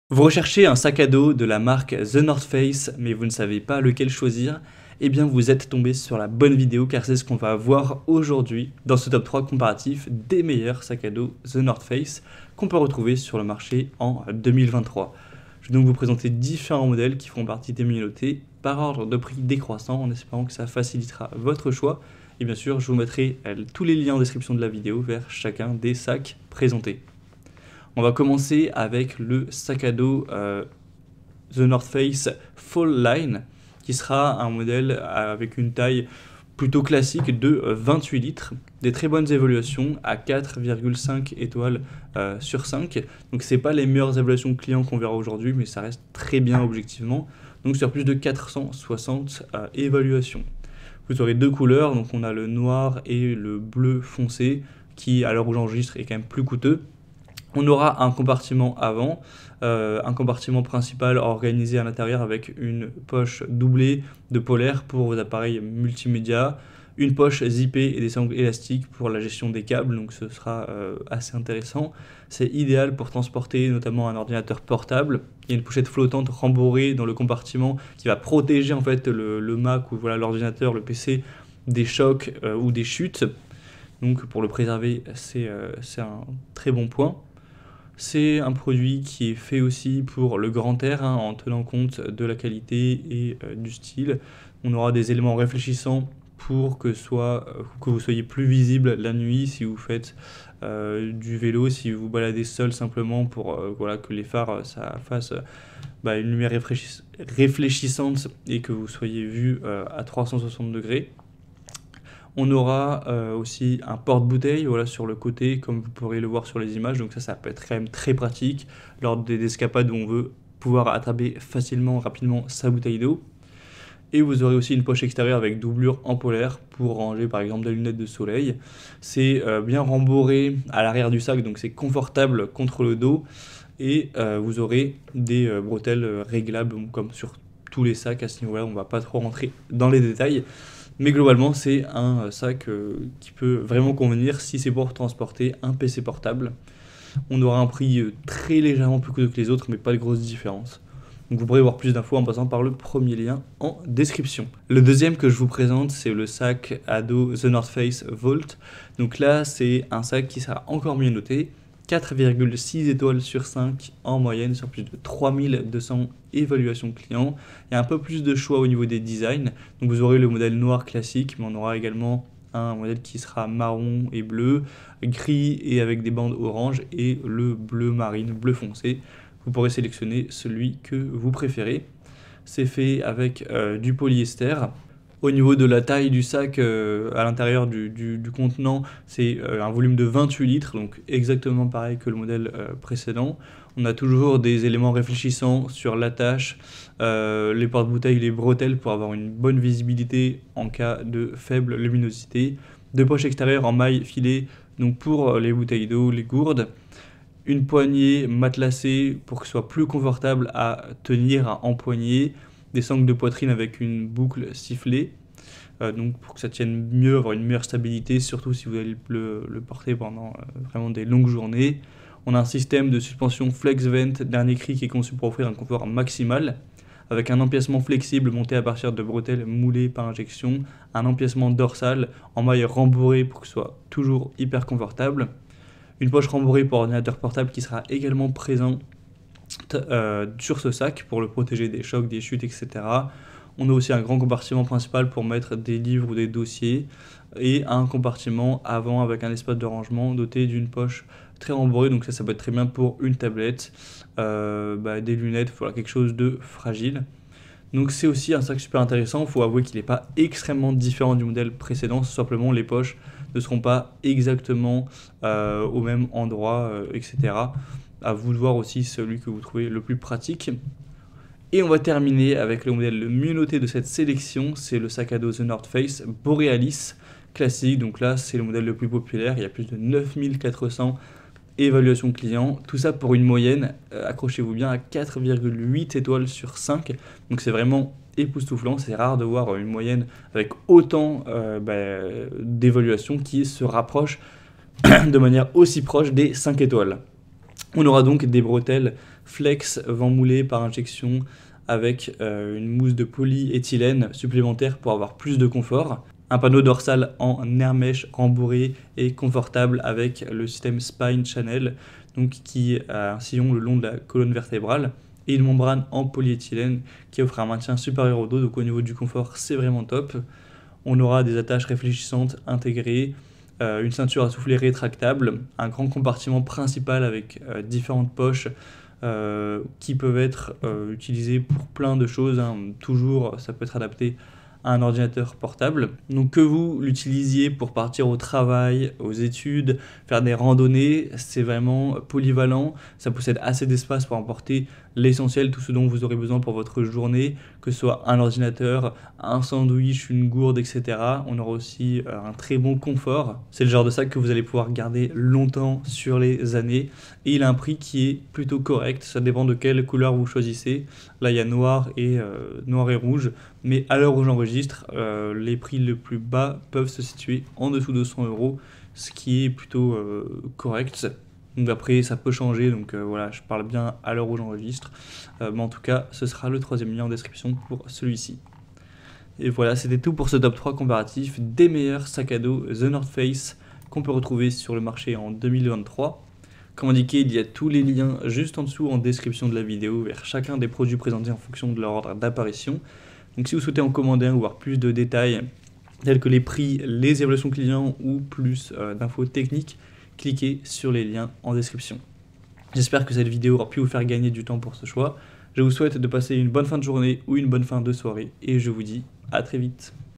Vous recherchez un sac à dos de la marque The North Face, mais vous ne savez pas lequel choisir? Eh bien, vous êtes tombé sur la bonne vidéo car c'est ce qu'on va voir aujourd'hui dans ce top 3 comparatif des meilleurs sacs à dos The North Face qu'on peut retrouver sur le marché en 2023. Je vais donc vous présenter différents modèles qui font partie des mieux notés par ordre de prix décroissant en espérant que ça facilitera votre choix. Et bien sûr, je vous mettrai tous les liens en description de la vidéo vers chacun des sacs présentés. On va commencer avec le sac à dos The North Face Fall Line, qui sera un modèle avec une taille plutôt classique de 28 litres, des très bonnes évaluations à 4,5 étoiles sur 5. Donc c'est pas les meilleures évaluations clients qu'on verra aujourd'hui, mais ça reste très bien objectivement. Donc sur plus de 460 évaluations. Vous aurez deux couleurs, donc on a le noir et le bleu foncé, qui à l'heure où j'enregistre est quand même plus coûteux. On aura un compartiment avant, un compartiment principal organisé à l'intérieur avec une poche doublée de polaire pour vos appareils multimédia, une poche zippée et des sangles élastiques pour la gestion des câbles, donc ce sera assez intéressant. C'est idéal pour transporter notamment un ordinateur portable. Il y a une pochette flottante rembourrée dans le compartiment qui va protéger en fait le Mac ou voilà, l'ordinateur, le PC des chocs ou des chutes. Donc pour le préserver, c'est un très bon point. C'est un produit qui est fait aussi pour le grand air, en tenant compte de la qualité et du style. On aura des éléments réfléchissants pour que vous soyez plus visible la nuit si vous faites du vélo, si vous baladez seul simplement pour voilà, que les phares ça fasse une lumière réfléchissante et que vous soyez vu à 360 degrés. On aura aussi un porte-bouteille voilà, sur le côté, comme vous pourrez le voir sur les images. Donc ça peut être quand même très pratique lors des escapades où on veut pouvoir attraper facilement, rapidement sa bouteille d'eau. Et vous aurez aussi une poche extérieure avec doublure en polaire pour ranger par exemple des lunettes de soleil. C'est bien rembourré à l'arrière du sac, donc c'est confortable contre le dos. Et vous aurez des bretelles réglables comme sur tous les sacs à ce niveau-là. On ne va pas trop rentrer dans les détails. Mais globalement, c'est un sac qui peut vraiment convenir si c'est pour transporter un PC portable. On aura un prix très légèrement plus coûteux que les autres, mais pas de grosse différence. Donc vous pourrez voir plus d'infos en passant par le premier lien en description. Le deuxième que je vous présente, c'est le sac à dos The North Face Vault. Donc là, c'est un sac qui sera encore mieux noté. 4,6 étoiles sur 5 en moyenne sur plus de 3200 évaluations clients. Il y a un peu plus de choix au niveau des designs. Donc vous aurez le modèle noir classique, mais on aura également un modèle qui sera marron et bleu, gris et avec des bandes orange et le bleu marine, bleu foncé. Vous pourrez sélectionner celui que vous préférez. C'est fait avec du polyester. Au niveau de la taille du sac à l'intérieur du contenant, c'est un volume de 28 litres, donc exactement pareil que le modèle précédent. On a toujours des éléments réfléchissants sur l'attache, les porte-bouteilles, les bretelles pour avoir une bonne visibilité en cas de faible luminosité. Deux poches extérieures en maille filée, donc pour les bouteilles d'eau, les gourdes. Une poignée matelassée pour que ce soit plus confortable à tenir, à empoigner. Des sangles de poitrine avec une boucle sifflée, donc pour que ça tienne mieux, avoir une meilleure stabilité, surtout si vous allez le porter pendant vraiment des longues journées. On a un système de suspension FlexVent dernier cri qui est conçu pour offrir un confort maximal, avec un empiècement flexible monté à partir de bretelles moulées par injection, un empiècement dorsal en maille rembourrée pour que ce soit toujours hyper confortable, une poche rembourrée pour ordinateur portable qui sera également présente sur ce sac pour le protéger des chocs, des chutes, etc. On a aussi un grand compartiment principal pour mettre des livres ou des dossiers et un compartiment avant avec un espace de rangement doté d'une poche très rembourrée, donc ça peut être très bien pour une tablette, des lunettes, voilà, quelque chose de fragile. Donc c'est aussi un sac super intéressant, il faut avouer qu'il n'est pas extrêmement différent du modèle précédent, simplement les poches ne seront pas exactement au même endroit, etc. À vous de voir aussi celui que vous trouvez le plus pratique. Et on va terminer avec le modèle le mieux noté de cette sélection, c'est le sac à dos The North Face Borealis classique. Donc là, c'est le modèle le plus populaire, il y a plus de 9400 évaluations clients. Tout ça pour une moyenne, accrochez-vous bien, à 4,8 étoiles sur 5. Donc c'est vraiment époustouflant, c'est rare de voir une moyenne avec autant d'évaluations qui se rapprochent de manière aussi proche des 5 étoiles. On aura donc des bretelles Flex vent moulé par injection avec une mousse de polyéthylène supplémentaire pour avoir plus de confort. Un panneau dorsal en air mesh rembourré et confortable avec le système Spine Channel, donc qui a un sillon le long de la colonne vertébrale, et une membrane en polyéthylène qui offre un maintien supérieur au dos, donc au niveau du confort c'est vraiment top. On aura des attaches réfléchissantes intégrées, une ceinture à soufflet rétractable, un grand compartiment principal avec différentes poches qui peuvent être utilisées pour plein de choses, hein. Toujours ça peut être adapté à un ordinateur portable. Donc que vous l'utilisiez pour partir au travail, aux études, faire des randonnées, c'est vraiment polyvalent. Ça possède assez d'espace pour emporter l'essentiel, tout ce dont vous aurez besoin pour votre journée, que ce soit un ordinateur, un sandwich, une gourde, etc. On aura aussi un très bon confort. C'est le genre de sac que vous allez pouvoir garder longtemps sur les années. Et il a un prix qui est plutôt correct. Ça dépend de quelle couleur vous choisissez. Là, il y a noir et rouge. Mais à l'heure où j'enregistre, les prix les plus bas peuvent se situer en dessous de 100 €, ce qui est plutôt correct. Donc après, ça peut changer, donc voilà, je parle bien à l'heure où j'enregistre. Mais en tout cas, ce sera le troisième lien en description pour celui-ci. Et voilà, c'était tout pour ce top 3 comparatif des meilleurs sacs à dos The North Face qu'on peut retrouver sur le marché en 2023. Comme indiqué, il y a tous les liens juste en dessous en description de la vidéo vers chacun des produits présentés en fonction de leur ordre d'apparition. Donc si vous souhaitez en commander un ou voir plus de détails tels que les prix, les évaluations clients ou plus d'infos techniques, cliquez sur les liens en description. J'espère que cette vidéo aura pu vous faire gagner du temps pour ce choix. Je vous souhaite de passer une bonne fin de journée ou une bonne fin de soirée et je vous dis à très vite.